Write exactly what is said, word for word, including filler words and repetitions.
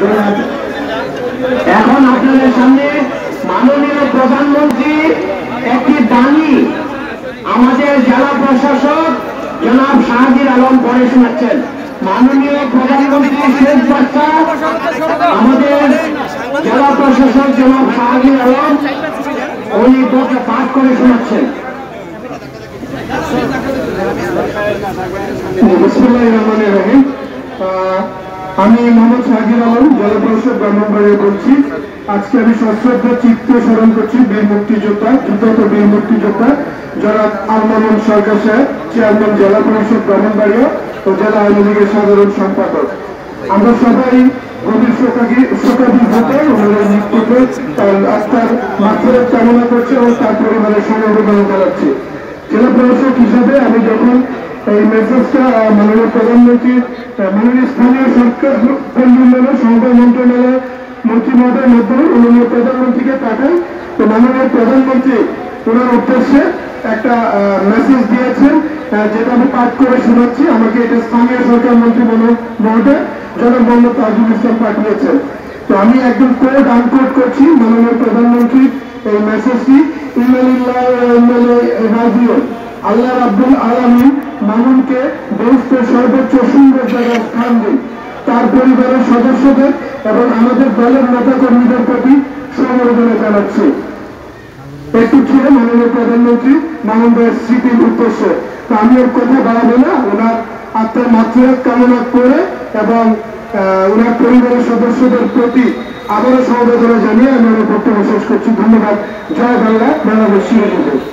এখন আপনাদের সামনে মাননীয় প্রধানমন্ত্রী একটি বাণী আমাদের জেলা প্রশাসক জনাব শাহজির আলম পড়ে শোনাচ্ছেন। মাননীয় প্রধানমন্ত্রী শেখ বাচ্চা আমাদের জেলা প্রশাসক জনাব শাহজির আলম উনি পাঠ করে শোনাচ্ছেন। বিসমিল্লাহির রহমানির রহিম। আমি মোহাম্মদ শাহজির আলম, জেলা পরিষদ ব্রাহ্মণবাড়িয়া বলছি। আজকে আমি সশ্রদ্ধ চিত্তে স্মরণ করছি বীর মুক্তিযোদ্ধা, যুদ্ধত বীর মুক্তিযোদ্ধা জনাব আল মামুন সরকার সাহেব, চেয়ারম্যান জেলা পরিষদ ব্রাহ্মণবাড়িয়া ও জেলা আওয়ামী লীগের সাধারণ সম্পাদক। আমরা সবাই গভীর শোকাভিভূত ওনাদের মৃত্যুতে তার আত্মার মাত্রার কামনা করছি এবং তার পরিবারের সমবেদনা জানাচ্ছি। জেলা প্রশাসক হিসাবে আমি যখন এই মেসেজটা মাননীয় প্রধানমন্ত্রী মাননীয় স্থানীয় সরকার উন্নয়ন সমবায় মন্ত্রণালয় মন্ত্রী মহোদয়ের মাধ্যমে মাননীয় প্রধানমন্ত্রীকে পাঠাই, তো মাননীয় প্রধানমন্ত্রী ওনার উদ্দেশ্যে একটা মেসেজ দিয়েছেন, যেটা আমি পাঠ করে শোনাচ্ছি। আমাকে এটা স্থানীয় সরকার মন্ত্রী মহোদয় জনাব মোহাম্মদ তাজুল ইসলাম পাঠিয়েছেন। তো আমি একদম কোড আনকোড করছি মাননীয় প্রধানমন্ত্রী এই মেসেজটি। আল্লাহ রাব্বুল আলামিন মামুনকে দেশের সর্বোচ্চ সুন্দর জায়গায় স্থান দিন, তার পরিবারের সদস্যদের এবং আমাদের দলের নেতা কর্মীদের প্রতি সমবেদনা জানাচ্ছি। একটু ছিল মাননীয় প্রধানমন্ত্রী মামুন ভাইয়ের স্মৃতির উদ্দেশ্যে। তো আমি ওর কথা বাড়াবো না, ওনার আত্মার মাতৃহাত কামনা করে এবং ওনার পরিবারের সদস্যদের প্রতি আবারও সমবেদনা জানিয়ে আমি আমার বক্তব্য শেষ করছি। ধন্যবাদ। জয় বাংলা, বাংলাদেশ।